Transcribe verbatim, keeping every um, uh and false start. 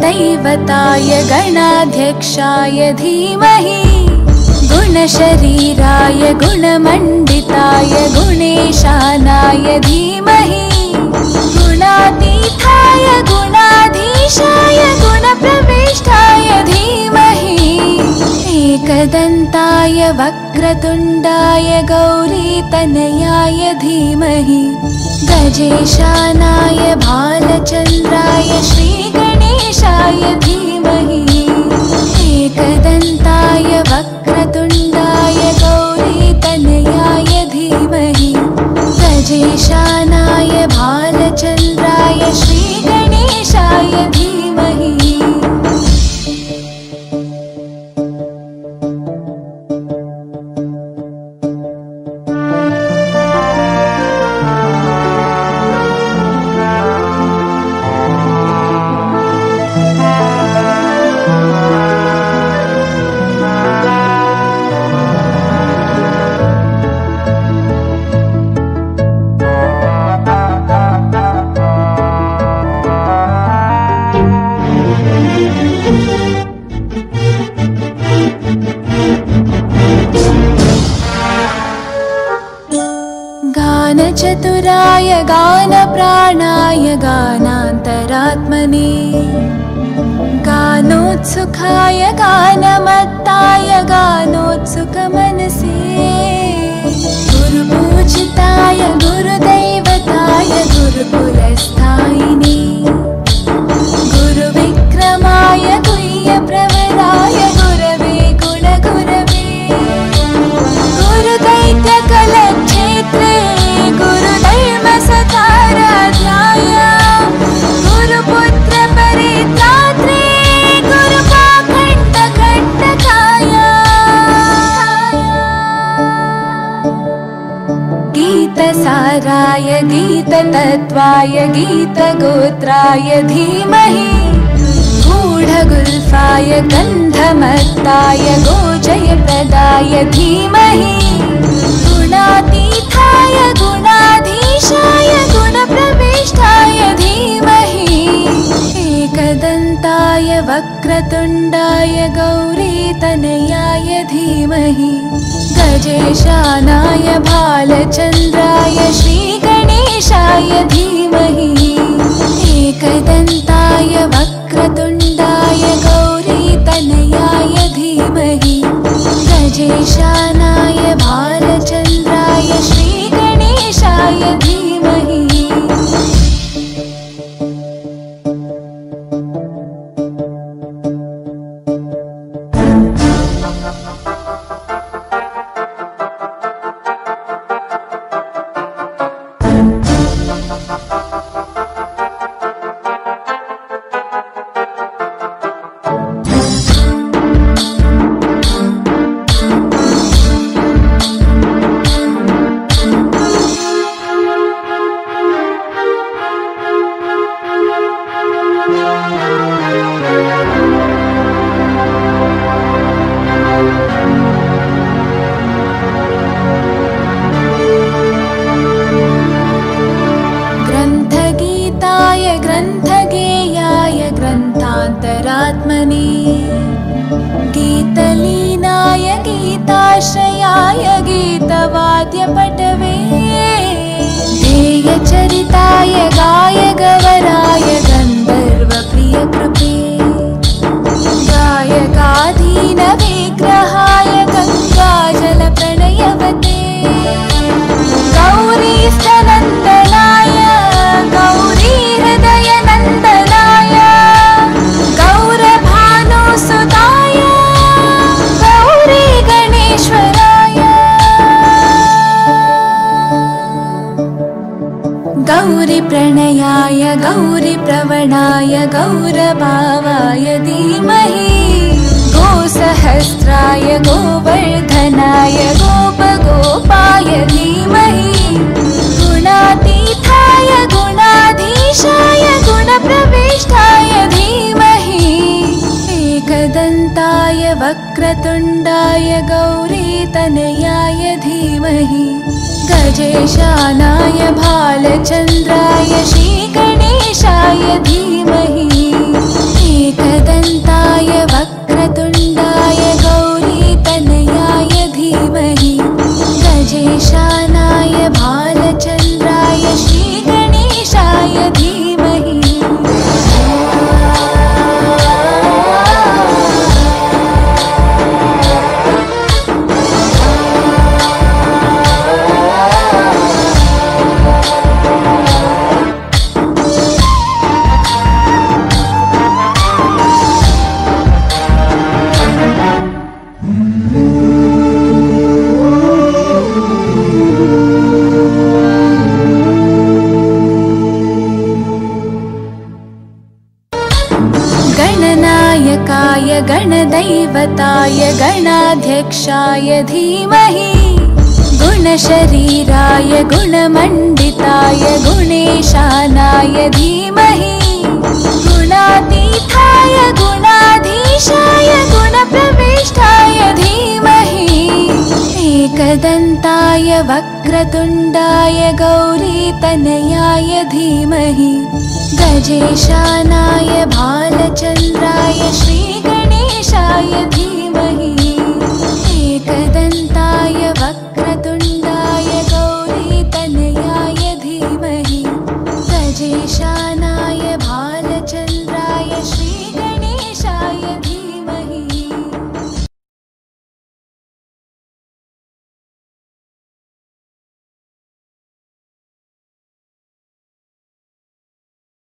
गुरुदैवताय गणाध्यक्षाय धीमहि गुणशरीराय गुणमण्डिताय गुणेशानाय धीमहि गुणातीताय गुणाधीशाय गुणप्रविष्टाय धीमहि एकदन्ताय वक्रतुण्डाय गौरीतनयाय धीमहि गजेशानाय भालचन्द्राय श्रीगणेशाय धीमहि एकदन्ताय वक्रतुण्डाय गौरीतनयाय धीमहि गजेशानाय भालचन्द्राय श्रीगणेशाय धीमहि। गानचतुराय गानप्राणाय गानान्तरात्मने गानोत्सुकाय गानमत्ताय गानोत्सुकमनसे गुरुपूजिताय गुरुदैवताय गुरुकुलस्थायिने गुरुविक्रमाय गुह्यप्रवराय गुरवे गुणगुरवे गुरुदैत्यकलक्षेत्रे गुरुधर्मसकाराध्याय गुरुपुत्रपरित्रात्रे गुरुपाखण्डखण्डकाय गीतसाराय गीततत्त्वाय गीतगोत्राय धीमहि गूढगुल्फाय गन्धमत्ताय गोजयप्रदाय धीमहि गुणातीताय गुणाधीशाय गुणप्रविष्टाय धीमहि एकदन्ताय वक्रतुण्डाय गौरीतनयाय धीमहि गजेशानाय भालचन्द्राय श्रीगणेशाय धीमहि एकदन्ताय वक्रतुण्डाय गौरीतनयाय धीमहि गजेशानाय भालचन्द्राय श्रीगणेशाय धीमहि। गीतलीनाय गीताश्रयाय गीतवाद्यपटवे ध्येयचरिताय गायगवराय गन्धर्वप्रियकृपे गायकाधीनविग्रहाय गङ्गाजलप्रणयवते गौरीस्तनन्दनाय गौरीहृदयनन्दनाय गौरभानुसुताय गौरी गणेश्वराय गौरीप्रणयाय गौरीप्रवणाय गौरभावाय धीमहि गोसहस्राय गोवर्धनाय गोपगोपाय धीमहि गुणातीताय गुणाधीशाय गुणप्रविष्टाय धीमहि एकदन्ताय वक्रतुण्डाय गौरीतनयाय धीमहि गजेशानाय भालचन्द्राय श्रीगणेशाय धीमहि एक गजेशानाय भालचन्द्राय श्रीगणेशाय धीमहि गणनायकाय गणदैवताय गणाध्यक्षाय धीमहि गुणशरीराय गुणमण्डिताय गुणेशानाय धीमहि गुणातीताय गुणाधीशाय गुणप्रविष्टाय धीमहि एकदन्ताय वक्रतुण्डाय गौरीतनयाय धीमहि गजेशानाय भालचन्द्राय श्रीगणेशाय धीमहि।